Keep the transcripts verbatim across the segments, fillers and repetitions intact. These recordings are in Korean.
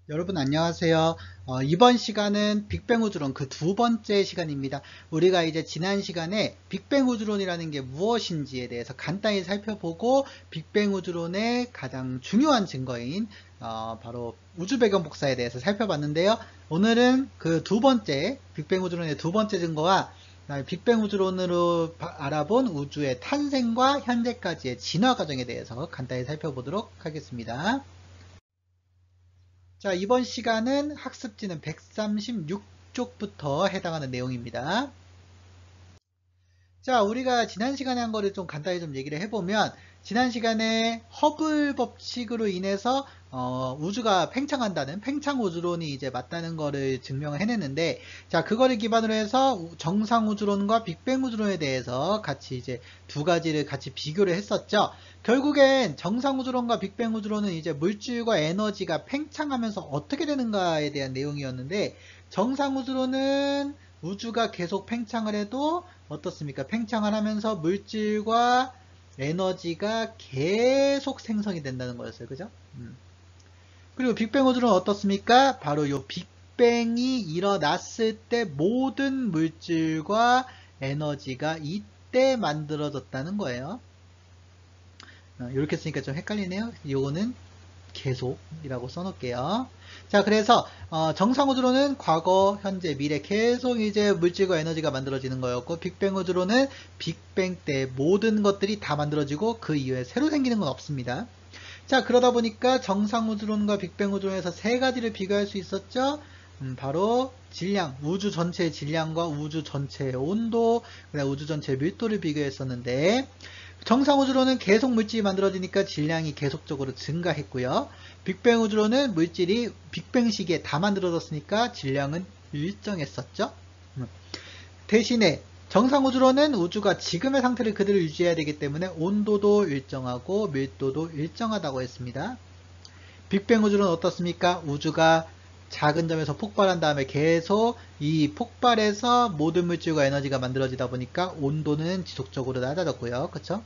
여러분 안녕하세요. 어, 이번 시간은 빅뱅 우주론 그 두 번째 시간입니다. 우리가 이제 지난 시간에 빅뱅 우주론이라는 게 무엇인지에 대해서 간단히 살펴보고 빅뱅 우주론의 가장 중요한 증거인 어, 바로 우주 배경 복사에 대해서 살펴봤는데요. 오늘은 그 두 번째 빅뱅 우주론의 두 번째 증거와 빅뱅 우주론으로 알아본 우주의 탄생과 현재까지의 진화 과정에 대해서 간단히 살펴보도록 하겠습니다. 자, 이번 시간은 학습지는 백삼십육 쪽부터 해당하는 내용입니다. 자, 우리가 지난 시간에 한 거를 좀 간단히 좀 얘기를 해보면, 지난 시간에 허블 법칙으로 인해서 어, 우주가 팽창한다는 팽창 우주론이 이제 맞다는 거를 증명을 해냈는데, 자, 그거를 기반으로 해서 정상 우주론과 빅뱅 우주론에 대해서 같이 이제 두 가지를 같이 비교를 했었죠. 결국엔 정상 우주론과 빅뱅 우주론은 이제 물질과 에너지가 팽창하면서 어떻게 되는가에 대한 내용이었는데, 정상 우주론은 우주가 계속 팽창을 해도 어떻습니까? 팽창을 하면서 물질과 에너지가 계속 생성이 된다는 거였어요. 그죠? 음. 그리고 빅뱅 우주론은 어떻습니까? 바로 요 빅뱅이 일어났을 때 모든 물질과 에너지가 이때 만들어졌다는 거예요. 어, 이렇게 쓰니까 좀 헷갈리네요. 요거는 계속이라고 써놓을게요. 자, 그래서 어, 정상 우주론은 과거, 현재, 미래 계속 이제 물질과 에너지가 만들어지는 거였고, 빅뱅 우주론은 빅뱅 때 모든 것들이 다 만들어지고 그 이후에 새로 생기는 건 없습니다. 자, 그러다 보니까 정상 우주론과 빅뱅 우주론에서 세 가지를 비교할 수 있었죠. 음, 바로 질량, 우주 전체의 질량과 우주 전체의 온도, 그다음 우주 전체의 밀도를 비교했었는데, 정상 우주론은 계속 물질이 만들어지니까 질량이 계속적으로 증가했고요. 빅뱅 우주론은 물질이 빅뱅 시기에 다 만들어졌으니까 질량은 일정했었죠. 대신에 정상 우주론은 우주가 지금의 상태를 그대로 유지해야 되기 때문에 온도도 일정하고 밀도도 일정하다고 했습니다. 빅뱅 우주론은 어떻습니까? 우주가 작은 점에서 폭발한 다음에 계속 이 폭발에서 모든 물질과 에너지가 만들어지다 보니까 온도는 지속적으로 낮아졌고요. 그쵸?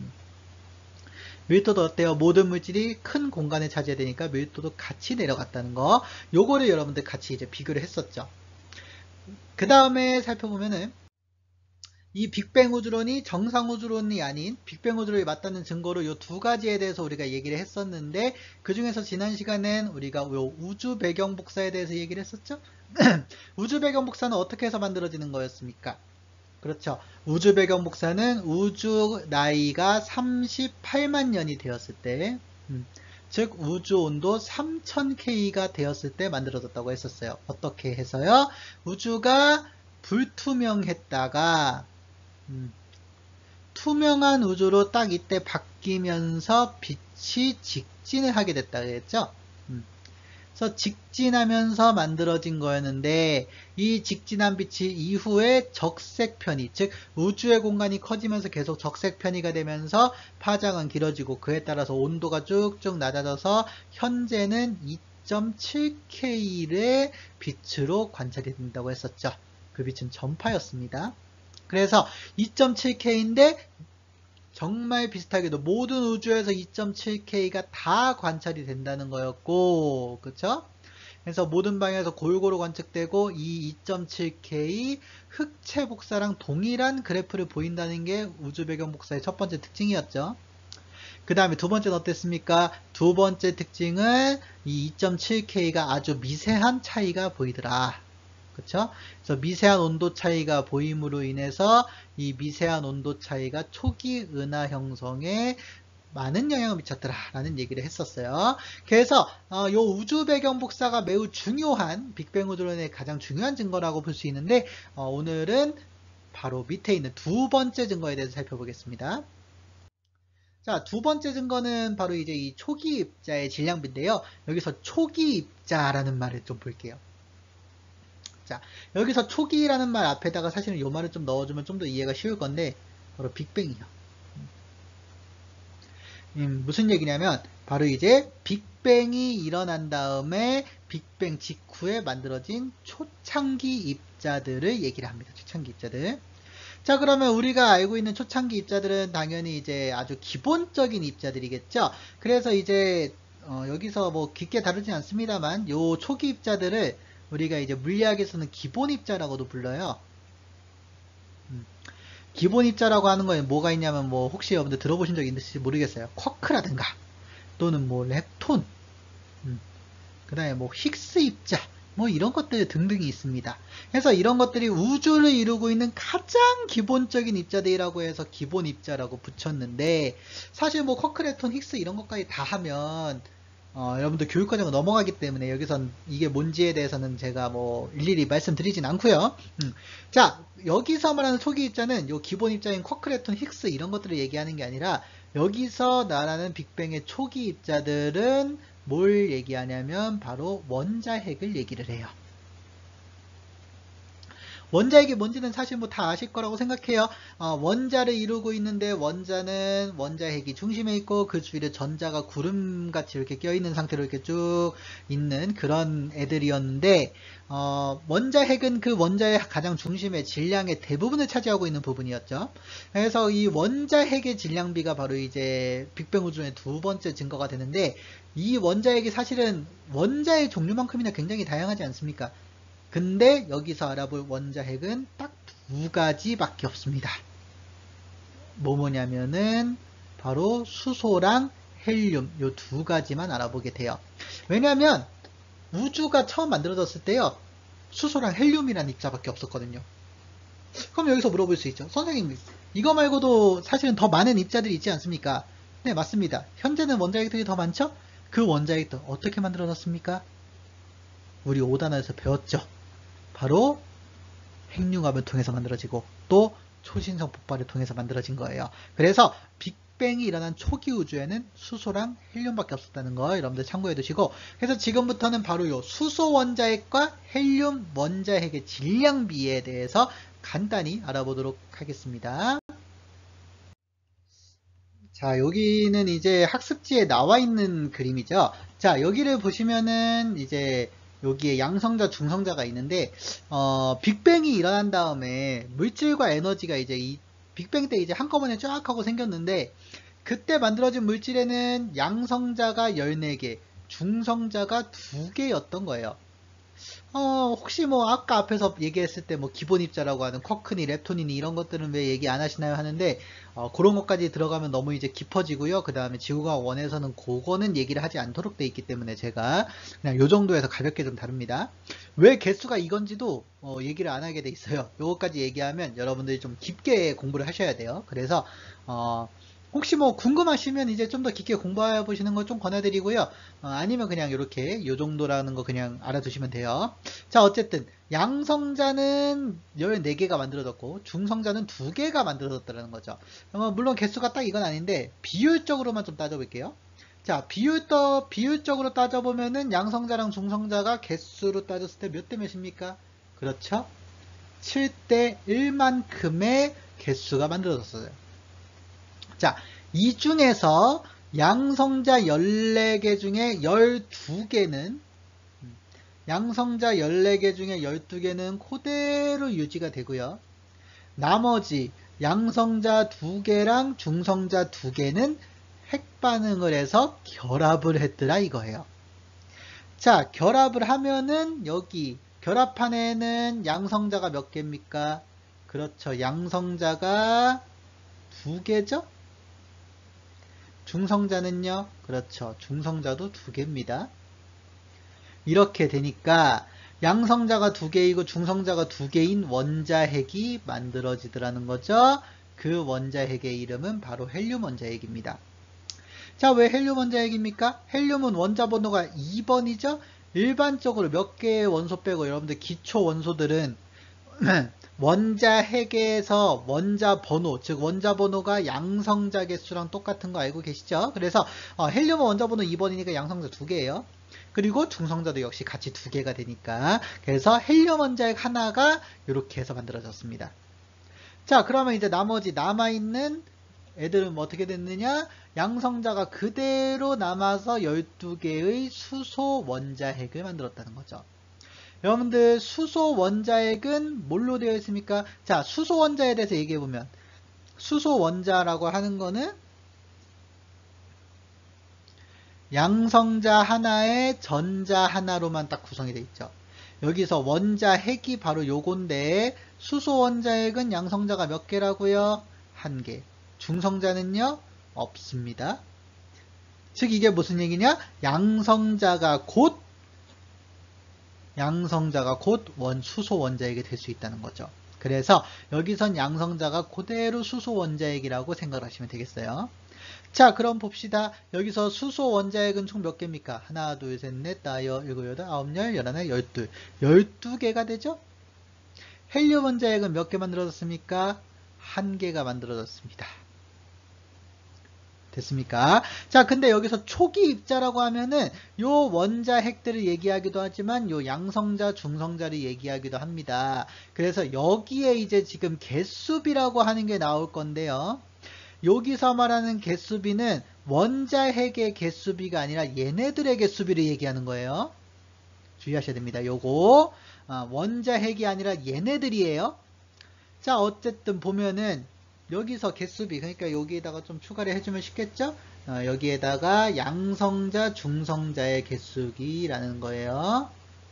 밀도도 어때요? 모든 물질이 큰 공간을 차지해야 되니까 밀도도 같이 내려갔다는 거. 요거를 여러분들 같이 이제 비교를 했었죠. 그 다음에 살펴보면은 이 빅뱅 우주론이 정상 우주론이 아닌 빅뱅 우주론이 맞다는 증거로 이 두 가지에 대해서 우리가 얘기를 했었는데, 그 중에서 지난 시간엔 우리가 요 우주 배경 복사에 대해서 얘기를 했었죠. 우주 배경 복사는 어떻게 해서 만들어지는 거였습니까? 그렇죠. 우주 배경 복사는 우주 나이가 삼십팔만 년이 되었을 때, 음, 즉 우주 온도 삼천 켈빈가 되었을 때 만들어졌다고 했었어요. 어떻게 해서요? 우주가 불투명했다가 음, 투명한 우주로 딱 이때 바뀌면서 빛이 직진을 하게 됐다 그랬죠. 음, 그래서 직진하면서 만들어진 거였는데, 이 직진한 빛이 이후에 적색 편이, 즉 우주의 공간이 커지면서 계속 적색 편이가 되면서 파장은 길어지고, 그에 따라서 온도가 쭉쭉 낮아져서 현재는 이 점 칠 켈빈의 빛으로 관찰이 된다고 했었죠. 그 빛은 전파였습니다. 그래서 이 점 칠 켈빈인데 정말 비슷하게도 모든 우주에서 이 점 칠 켈빈가 다 관찰이 된다는 거였고, 그쵸? 그래서 모든 방향에서 골고루 관측되고, 이 이 점 칠 켈빈 흑체 복사랑 동일한 그래프를 보인다는 게 우주 배경 복사의 첫 번째 특징이었죠. 그 다음에 두 번째는 어땠습니까? 두 번째 특징은 이 이 점 칠 켈빈가 아주 미세한 차이가 보이더라. 그쵸? 그래서 미세한 온도 차이가 보임으로 인해서 이 미세한 온도 차이가 초기 은하 형성에 많은 영향을 미쳤더라 라는 얘기를 했었어요. 그래서 어, 요 우주 배경 복사가 매우 중요한 빅뱅 우주론의 가장 중요한 증거라고 볼 수 있는데, 어, 오늘은 바로 밑에 있는 두 번째 증거에 대해서 살펴보겠습니다. 자, 두 번째 증거는 바로 이제 이 초기 입자의 질량비인데요. 여기서 초기 입자라는 말을 좀 볼게요. 자, 여기서 초기라는 말 앞에다가 사실은 이 말을 좀 넣어주면 좀 더 이해가 쉬울 건데, 바로 빅뱅이요. 음, 무슨 얘기냐면 바로 이제 빅뱅이 일어난 다음에 빅뱅 직후에 만들어진 초창기 입자들을 얘기를 합니다. 초창기 입자들. 자, 그러면 우리가 알고 있는 초창기 입자들은 당연히 이제 아주 기본적인 입자들이겠죠. 그래서 이제 어, 여기서 뭐 깊게 다루진 않습니다만 요 초기 입자들을 우리가 이제 물리학에서는 기본 입자라고도 불러요. 음, 기본 입자라고 하는 거에 뭐가 있냐면 뭐 혹시 여러분들 들어보신 적 있는지 모르겠어요. 쿼크라든가 또는 뭐 렙톤, 음, 그 다음에 뭐 힉스 입자, 뭐 이런 것들 등등이 있습니다. 그래서 이런 것들이 우주를 이루고 있는 가장 기본적인 입자들이라고 해서 기본 입자라고 붙였는데, 사실 뭐 쿼크, 렙톤, 힉스 이런 것까지 다 하면 어, 여러분들 교육과정을 넘어가기 때문에 여기선 이게 뭔지에 대해서는 제가 뭐 일일이 말씀드리진 않고요. 음. 자, 여기서 말하는 초기 입자는 요 기본 입자인 쿼크, 렙톤, 힉스 이런 것들을 얘기하는 게 아니라, 여기서 말하는 빅뱅의 초기 입자들은 뭘 얘기하냐면 바로 원자핵을 얘기를 해요. 원자핵이 뭔지는 사실 뭐 다 아실 거라고 생각해요. 어, 원자를 이루고 있는데 원자는 원자핵이 중심에 있고 그 주위에 전자가 구름같이 이렇게 껴있는 상태로 이렇게 쭉 있는 그런 애들이었는데, 어, 원자핵은 그 원자의 가장 중심에 질량의 대부분을 차지하고 있는 부분이었죠. 그래서 이 원자핵의 질량비가 바로 이제 빅뱅 우주론의 두 번째 증거가 되는데, 이 원자핵이 사실은 원자의 종류만큼이나 굉장히 다양하지 않습니까? 근데 여기서 알아볼 원자핵은 딱 두 가지밖에 없습니다. 뭐 뭐냐면은 바로 수소랑 헬륨, 요 두 가지만 알아보게 돼요. 왜냐하면 우주가 처음 만들어졌을 때요, 수소랑 헬륨이라는 입자밖에 없었거든요. 그럼 여기서 물어볼 수 있죠. 선생님, 이거 말고도 사실은 더 많은 입자들이 있지 않습니까? 네, 맞습니다. 현재는 원자핵들이 더 많죠? 그 원자핵들 어떻게 만들어졌습니까? 우리 오 단원에서 배웠죠. 바로 핵융합을 통해서 만들어지고 또 초신성 폭발을 통해서 만들어진 거예요. 그래서 빅뱅이 일어난 초기 우주에는 수소랑 헬륨밖에 없었다는 거 여러분들 참고해 두시고, 그래서 지금부터는 바로 요 수소 원자핵과 헬륨 원자핵의 질량비에 대해서 간단히 알아보도록 하겠습니다. 자, 여기는 이제 학습지에 나와 있는 그림이죠. 자, 여기를 보시면은 이제 여기에 양성자, 중성자가 있는데, 어, 빅뱅이 일어난 다음에 물질과 에너지가 이제 이 빅뱅 때 이제 한꺼번에 쫙 하고 생겼는데, 그때 만들어진 물질에는 양성자가 열네 개, 중성자가 두 개였던 거예요. 어, 혹시 뭐 아까 앞에서 얘기했을 때 뭐 기본 입자라고 하는 쿼크니, 렙톤이니 이런 것들은 왜 얘기 안 하시나요 하는데, 어, 그런 것까지 들어가면 너무 이제 깊어지고요. 그 다음에 지구과학 원에서는 그거는 얘기를 하지 않도록 돼 있기 때문에 제가 그냥 요 정도에서 가볍게 좀 다룹니다. 왜 개수가 이건지도 어, 얘기를 안 하게 돼 있어요. 요거까지 얘기하면 여러분들이 좀 깊게 공부를 하셔야 돼요. 그래서 어, 혹시 뭐 궁금하시면 이제 좀 더 깊게 공부해 보시는 걸 좀 권해드리고요. 어, 아니면 그냥 이렇게 요 정도라는 거 그냥 알아두시면 돼요. 자, 어쨌든 양성자는 열네 개가 만들어졌고 중성자는 두 개가 만들어졌다는 거죠. 어, 물론 개수가 딱 이건 아닌데 비율적으로만 좀 따져볼게요. 자, 비율 더 비율적으로 따져보면은 양성자랑 중성자가 개수로 따졌을 때 몇 대 몇입니까? 그렇죠? 칠 대 일만큼의 개수가 만들어졌어요. 자, 이 중에서 양성자 열네 개 중에 열두 개는 양성자 열네 개 중에 열두 개는 그대로 유지가 되고요. 나머지 양성자 두 개랑 중성자 두 개는 핵반응을 해서 결합을 했더라 이거예요. 자, 결합을 하면은 여기 결합판에는 양성자가 몇 개입니까? 그렇죠. 양성자가 두 개죠? 중성자는요? 그렇죠. 중성자도 두 개입니다. 이렇게 되니까 양성자가 두 개이고 중성자가 두 개인 원자핵이 만들어지더라는 거죠. 그 원자핵의 이름은 바로 헬륨 원자핵입니다. 자, 왜 헬륨 원자핵입니까? 헬륨은 원자 번호가 이 번이죠. 일반적으로 몇 개의 원소 빼고 여러분들 기초 원소들은 원자핵에서 원자 번호, 즉 원자 번호가 양성자 개수랑 똑같은 거 알고 계시죠? 그래서 어, 헬륨은 원자 번호 이 번이니까 양성자 두 개예요. 그리고 중성자도 역시 같이 두 개가 되니까, 그래서 헬륨 원자핵 하나가 이렇게 해서 만들어졌습니다. 자, 그러면 이제 나머지 남아있는 애들은 뭐 어떻게 됐느냐? 양성자가 그대로 남아서 열두 개의 수소 원자핵을 만들었다는 거죠. 여러분들 수소 원자핵은 뭘로 되어 있습니까? 자, 수소 원자에 대해서 얘기해보면 수소 원자라고 하는 거는 양성자 하나에 전자 하나로만 딱 구성이 되어 있죠. 여기서 원자 핵이 바로 요건데 수소 원자핵은 양성자가 몇 개라고요? 한 개. 중성자는요? 없습니다. 즉 이게 무슨 얘기냐? 양성자가 곧 양성자가 곧 원, 수소 원자핵이 될 수 있다는 거죠. 그래서 여기선 양성자가 그대로 수소 원자핵이라고 생각하시면 되겠어요. 자, 그럼 봅시다. 여기서 수소 원자핵은 총 몇 개입니까? 하나, 둘, 셋, 넷, 다, 여, 일곱, 여덟, 아홉, 열, 열하나, 열둘. 열두 개가 되죠? 헬륨 원자핵은 몇 개 만들어졌습니까? 한 개가 만들어졌습니다. 됐습니까? 자, 근데 여기서 초기 입자라고 하면은 요 원자핵들을 얘기하기도 하지만 요 양성자, 중성자를 얘기하기도 합니다. 그래서 여기에 이제 지금 개수비라고 하는 게 나올 건데요. 여기서 말하는 개수비는 원자핵의 개수비가 아니라 얘네들의 개수비를 얘기하는 거예요. 주의하셔야 됩니다. 요거 아, 원자핵이 아니라 얘네들이에요. 자, 어쨌든 보면은 여기서 개수비, 그러니까 여기에다가 좀 추가를 해주면 쉽겠죠? 어, 여기에다가 양성자, 중성자의 개수비라는 거예요.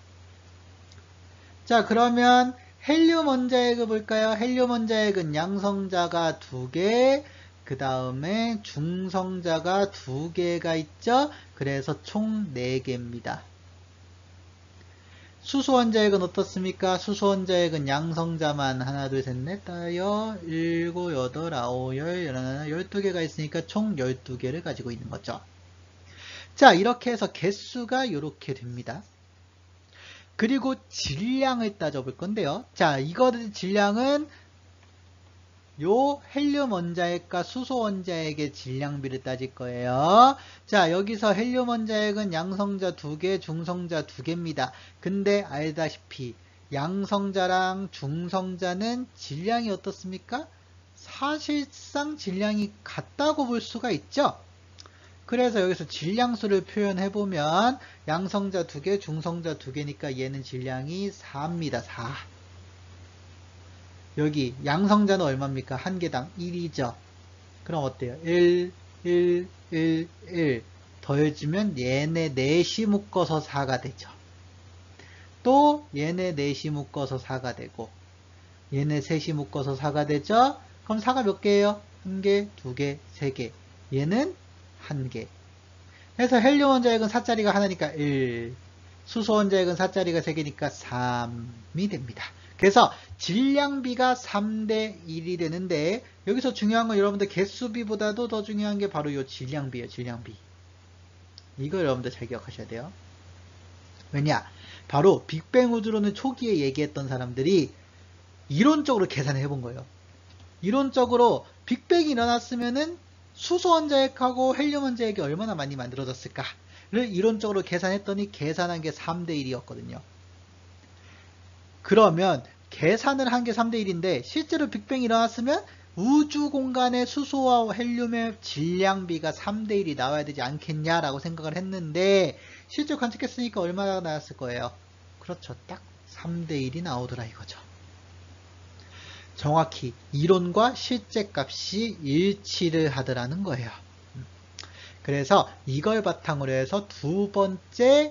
자, 그러면 헬륨 원자핵을 볼까요? 헬륨 원자핵은 양성자가 두 개, 그 다음에 중성자가 두 개가 있죠? 그래서 총 네 개입니다. 수소 원자핵은 어떻습니까? 수소 원자핵은 양성자만 하나, 둘, 셋, 넷, 다, 여, 일곱, 여덟, 아홉, 열, 열하나, 열두 개가 있으니까 총 열두 개를 가지고 있는 거죠. 자, 이렇게 해서 개수가 이렇게 됩니다. 그리고 질량을 따져볼 건데요. 자, 이거의 질량은 요 헬륨 원자핵과 수소 원자핵의 질량비를 따질 거예요. 자, 여기서 헬륨 원자핵은 양성자 두 개, 중성자 두 개입니다. 근데 알다시피 양성자랑 중성자는 질량이 어떻습니까? 사실상 질량이 같다고 볼 수가 있죠. 그래서 여기서 질량수를 표현해보면 양성자 두 개, 중성자 두 개니까 얘는 질량이 사입니다. 사. 여기 양성자는 얼마입니까? 한 개당 일이죠. 그럼 어때요? 일, 일, 일, 일 더해주면 얘네 넷이 묶어서 사가 되죠. 또 얘네 넷이 묶어서 사가 되고 얘네 셋이 묶어서 사가 되죠. 그럼 사가 몇 개예요? 한 개, 두 개, 세 개. 얘는 한 개. 그래서 헬륨 원자핵은 사자리가 하나니까 일, 수소 원자핵은 사자리가 세 개니까 삼이 됩니다. 그래서 질량비가 삼 대 일이 되는데 여기서 중요한 건 여러분들 개수비보다도 더 중요한 게 바로 이 질량비예요. 질량비. 이거 여러분들 잘 기억하셔야 돼요. 왜냐? 바로 빅뱅 우주론을 초기에 얘기했던 사람들이 이론적으로 계산을 해본 거예요. 이론적으로 빅뱅이 일어났으면은 수소 원자핵하고 헬륨 원자핵이 얼마나 많이 만들어졌을까를 이론적으로 계산했더니 계산한 게 삼 대 일이었거든요. 그러면 계산을 한 게 삼 대 일인데 실제로 빅뱅이 일어났으면 우주 공간의 수소와 헬륨의 질량비가 삼 대 일이 나와야 되지 않겠냐라고 생각을 했는데 실제 관측했으니까 얼마나 나왔을 거예요? 그렇죠. 딱 삼 대 일이 나오더라 이거죠. 정확히 이론과 실제 값이 일치를 하더라는 거예요. 그래서 이걸 바탕으로 해서 두 번째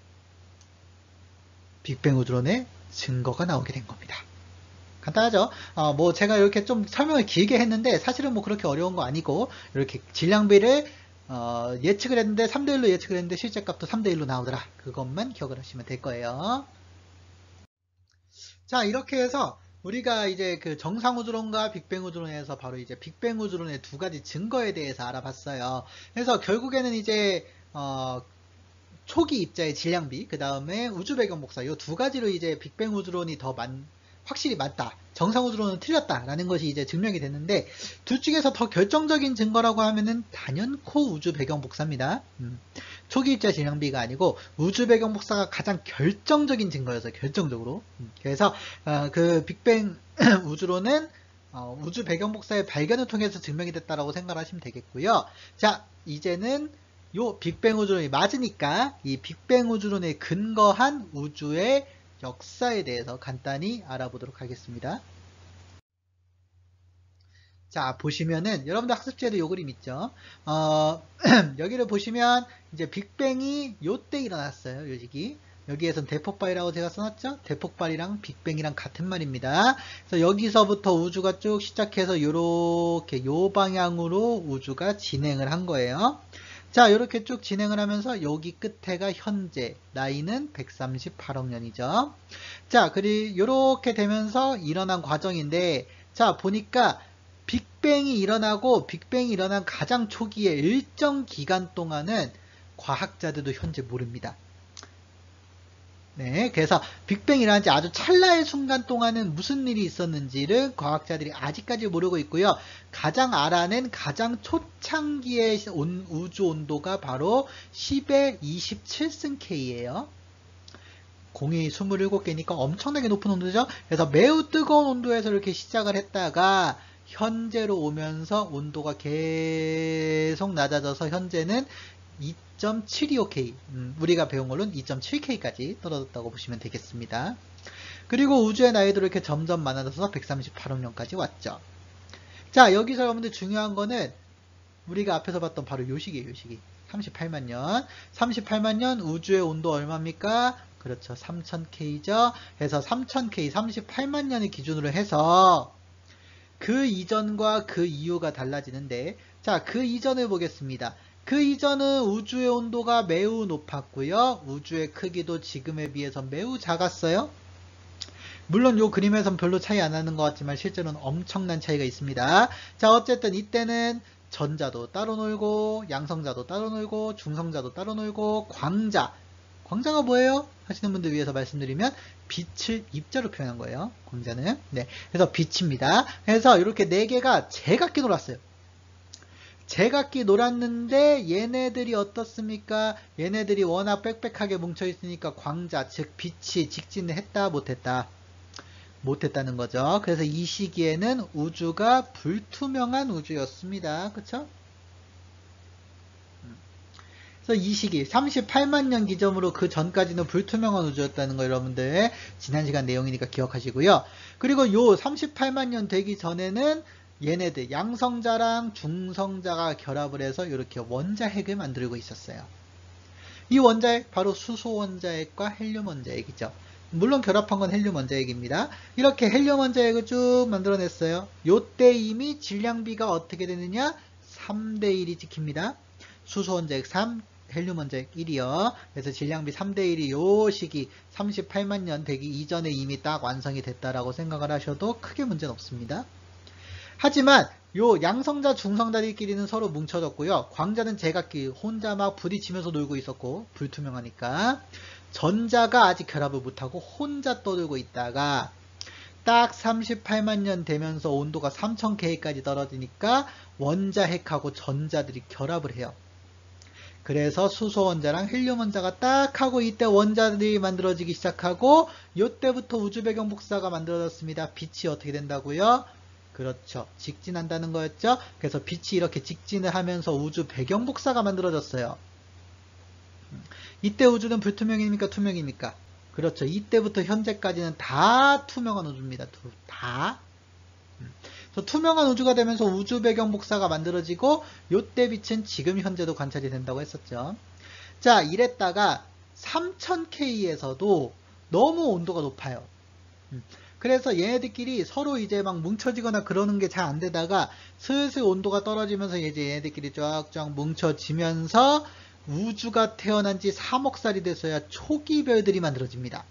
빅뱅 우주론의 증거가 나오게 된 겁니다. 간단하죠? 어, 뭐 제가 이렇게 좀 설명을 길게 했는데 사실은 뭐 그렇게 어려운 거 아니고 이렇게 질량비를 어, 예측을 했는데 삼 대 일로 예측을 했는데 실제 값도 삼 대 일로 나오더라. 그것만 기억을 하시면 될 거예요. 자, 이렇게 해서 우리가 이제 그 정상 우주론과 빅뱅 우주론에서 바로 이제 빅뱅 우주론의 두 가지 증거에 대해서 알아봤어요. 그래서 결국에는 이제 어, 초기 입자의 질량비, 그 다음에 우주 배경 복사, 이 두 가지로 이제 빅뱅 우주론이 더 많, 확실히 맞다. 정상 우주론은 틀렸다라는 것이 이제 증명이 됐는데, 둘 중에서 더 결정적인 증거라고 하면은 단연코 우주 배경 복사입니다. 음, 초기 입자 질량비가 아니고 우주 배경 복사가 가장 결정적인 증거여서 결정적으로. 음, 그래서 어, 그 빅뱅 우주론은 어, 우주 배경 복사의 발견을 통해서 증명이 됐다라고 생각하시면 되겠고요. 자, 이제는 요 빅뱅 우주론이 맞으니까 이 빅뱅 우주론에 근거한 우주의 역사에 대해서 간단히 알아보도록 하겠습니다. 자, 보시면은 여러분들 학습지에도 요 그림 있죠. 어, 여기를 보시면 이제 빅뱅이 요때 일어났어요. 요 시기. 여기에선 대폭발이라고 제가 써놨죠. 대폭발이랑 빅뱅이랑 같은 말입니다. 그래서 여기서부터 우주가 쭉 시작해서 요렇게 요 방향으로 우주가 진행을 한 거예요. 자, 요렇게 쭉 진행을 하면서 여기 끝에가 현재, 나이는 백삼십팔억 년이죠. 자, 그리고 요렇게 되면서 일어난 과정인데, 자, 보니까 빅뱅이 일어나고 빅뱅이 일어난 가장 초기에 일정 기간 동안은 과학자들도 현재 모릅니다. 네, 그래서 빅뱅이 일어난 지 아주 찰나의 순간 동안은 무슨 일이 있었는지를 과학자들이 아직까지 모르고 있고요. 가장 알아낸 가장 초창기의 온, 우주 온도가 바로 십의 이십칠 승 K예요. 공이 이십칠 개니까 엄청나게 높은 온도죠. 그래서 매우 뜨거운 온도에서 이렇게 시작을 했다가 현재로 오면서 온도가 계속 낮아져서 현재는 이 점 칠이오 케이, 음, 우리가 배운 걸로는 이 점 칠 케이까지 떨어졌다고 보시면 되겠습니다. 그리고 우주의 나이도 이렇게 점점 많아져서 백삼십팔억 년까지 왔죠. 자, 여기서 여러분들 중요한 거는 우리가 앞에서 봤던 바로 요 시기예요. 요 시기. 삼십팔만 년. 삼십팔만 년 우주의 온도 얼마입니까? 그렇죠. 삼천 케이죠. 그래서 삼천 케이, 삼십팔만 년을 기준으로 해서 그 이전과 그 이후가 달라지는데, 자, 그 이전을 보겠습니다. 그 이전은 우주의 온도가 매우 높았고요. 우주의 크기도 지금에 비해서 매우 작았어요. 물론 이 그림에선 별로 차이 안 나는 것 같지만 실제로는 엄청난 차이가 있습니다. 자, 어쨌든 이때는 전자도 따로 놀고 양성자도 따로 놀고 중성자도 따로 놀고 광자, 광자가 뭐예요? 하시는 분들 위해서 말씀드리면 빛을 입자로 표현한 거예요. 광자는. 네, 그래서 빛입니다. 그래서 이렇게 네 개가 제각기 놀았어요. 제각기 놀았는데 얘네들이 어떻습니까? 얘네들이 워낙 빽빽하게 뭉쳐 있으니까 광자, 즉 빛이 직진을 했다 못했다? 못했다는 거죠. 그래서 이 시기에는 우주가 불투명한 우주였습니다. 그쵸? 그래서 이 시기 삼십팔만 년 기점으로 그 전까지는 불투명한 우주였다는 거 여러분들 지난 시간 내용이니까 기억하시고요. 그리고 요 삼십팔만 년 되기 전에는 얘네들 양성자랑 중성자가 결합을 해서 이렇게 원자핵을 만들고 있었어요. 이 원자핵 바로 수소 원자핵과 헬륨 원자핵이죠. 물론 결합한 건 헬륨 원자핵입니다. 이렇게 헬륨 원자핵을 쭉 만들어냈어요. 요때 이미 질량비가 어떻게 되느냐? 삼 대 일이 찍힙니다. 수소 원자핵 삼, 헬륨 원자핵 일이요. 그래서 질량비 삼 대 일이 요 시기 삼십팔만 년 되기 이전에 이미 딱 완성이 됐다라고 생각을 하셔도 크게 문제는 없습니다. 하지만 요 양성자 중성자들끼리는 서로 뭉쳐졌고요. 광자는 제각기 혼자 막 부딪히면서 놀고 있었고 불투명하니까 전자가 아직 결합을 못하고 혼자 떠들고 있다가 딱 삼십팔만 년 되면서 온도가 삼천 케이까지 떨어지니까 원자핵하고 전자들이 결합을 해요. 그래서 수소 원자랑 헬륨 원자가 딱 하고 이때 원자들이 만들어지기 시작하고 이때부터 우주 배경 복사가 만들어졌습니다. 빛이 어떻게 된다고요? 그렇죠. 직진한다는 거였죠. 그래서 빛이 이렇게 직진을 하면서 우주 배경 복사가 만들어졌어요. 이때 우주는 불투명입니까? 투명입니까? 그렇죠. 이때부터 현재까지는 다 투명한 우주입니다. 다. 그래서 투명한 우주가 되면서 우주 배경 복사가 만들어지고 이때 빛은 지금 현재도 관찰이 된다고 했었죠. 자, 이랬다가 삼천 케이에서도 너무 온도가 높아요. 그래서 얘네들끼리 서로 이제 막 뭉쳐지거나 그러는 게 잘 안 되다가 슬슬 온도가 떨어지면서 이제 얘네들끼리 쫙쫙 뭉쳐지면서 우주가 태어난 지 삼억 살이 돼서야 초기 별들이 만들어집니다.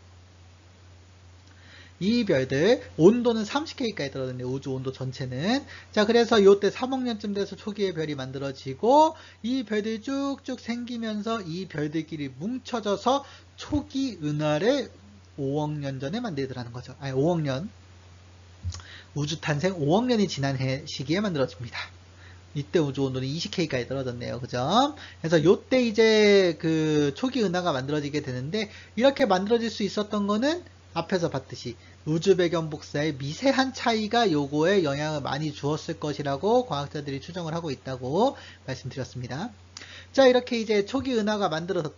이 별들 온도는 삼십 케이까지 떨어졌네요. 우주 온도 전체는. 자, 그래서 이때 삼억 년쯤 돼서 초기의 별이 만들어지고 이 별들이 쭉쭉 생기면서 이 별들끼리 뭉쳐져서 초기 은하를 오억 년 전에 만들더라는 거죠. 아니, 오억 년. 우주 탄생 오억 년이 지난 해 시기에 만들어집니다. 이때 우주 온도는 이십 케이까지 떨어졌네요. 그죠? 그래서 요때 이제 그 초기 은하가 만들어지게 되는데 이렇게 만들어질 수 있었던 거는 앞에서 봤듯이 우주 배경 복사의 미세한 차이가 요거에 영향을 많이 주었을 것이라고 과학자들이 추정을 하고 있다고 말씀드렸습니다. 자, 이렇게 이제 초기 은하가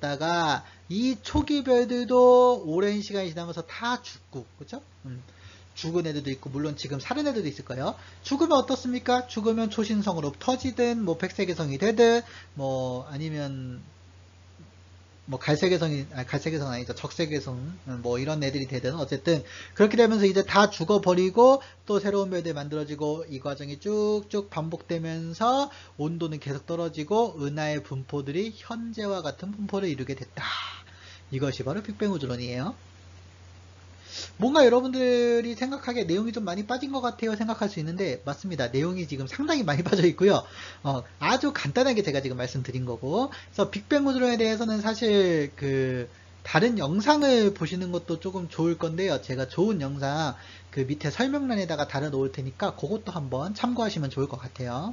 만들어졌다가 이 초기 별들도 오랜 시간이 지나면서 다 죽고, 그쵸? 음, 죽은 애들도 있고 물론 지금 살은 애들도 있을 거예요. 죽으면 어떻습니까? 죽으면 초신성으로 터지든 뭐 백색의 성이 되든 뭐 아니면 뭐 갈색의 성이 아니 갈색의 성 아니죠, 적색의 성 뭐 이런 애들이 되든 어쨌든 그렇게 되면서 이제 다 죽어버리고 또 새로운 별들이 만들어지고 이 과정이 쭉쭉 반복되면서 온도는 계속 떨어지고 은하의 분포들이 현재와 같은 분포를 이루게 됐다. 이것이 바로 빅뱅 우주론이에요. 뭔가 여러분들이 생각하기에 내용이 좀 많이 빠진 것 같아요 생각할 수 있는데, 맞습니다. 내용이 지금 상당히 많이 빠져 있고요. 어, 아주 간단하게 제가 지금 말씀드린 거고, 그래서 빅뱅 우주론에 대해서는 사실 그 다른 영상을 보시는 것도 조금 좋을 건데요. 제가 좋은 영상 그 밑에 설명란에다가 달아 놓을 테니까 그것도 한번 참고하시면 좋을 것 같아요.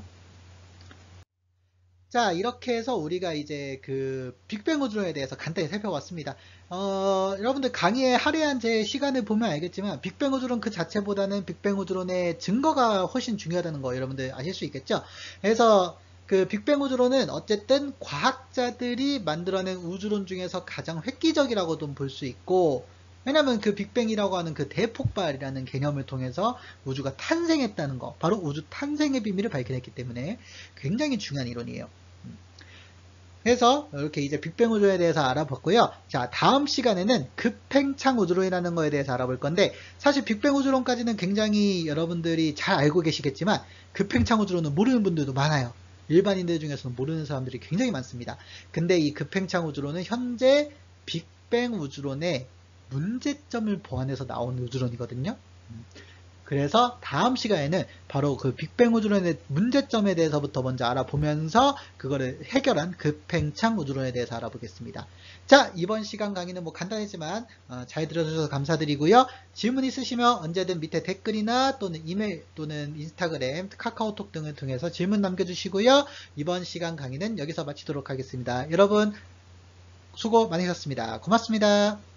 자, 이렇게 해서 우리가 이제 그 빅뱅 우주론에 대해서 간단히 살펴봤습니다. 어, 여러분들 강의에 할애한 제 시간을 보면 알겠지만 빅뱅 우주론 그 자체보다는 빅뱅 우주론의 증거가 훨씬 중요하다는 거 여러분들 아실 수 있겠죠? 그래서 그 빅뱅 우주론은 어쨌든 과학자들이 만들어낸 우주론 중에서 가장 획기적이라고도 볼 수 있고, 왜냐면 그 빅뱅이라고 하는 그 대폭발이라는 개념을 통해서 우주가 탄생했다는 거, 바로 우주 탄생의 비밀을 밝혀냈기 때문에 굉장히 중요한 이론이에요. 그래서 이렇게 이제 빅뱅 우주에 대해서 알아봤고요. 자, 다음 시간에는 급팽창 우주론이라는 거에 대해서 알아볼 건데, 사실 빅뱅 우주론까지는 굉장히 여러분들이 잘 알고 계시겠지만 급팽창 우주론은 모르는 분들도 많아요. 일반인들 중에서는 모르는 사람들이 굉장히 많습니다. 근데 이 급팽창 우주론은 현재 빅뱅 우주론의 문제점을 보완해서 나온 우주론이거든요. 그래서 다음 시간에는 바로 그 빅뱅 우주론의 문제점에 대해서부터 먼저 알아보면서 그거를 해결한 급팽창 우주론에 대해서 알아보겠습니다. 자, 이번 시간 강의는 뭐 간단했지만 어, 잘 들어주셔서 감사드리고요. 질문 있으시면 언제든 밑에 댓글이나 또는 이메일 또는 인스타그램, 카카오톡 등을 통해서 질문 남겨주시고요. 이번 시간 강의는 여기서 마치도록 하겠습니다. 여러분 수고 많으셨습니다. 고맙습니다.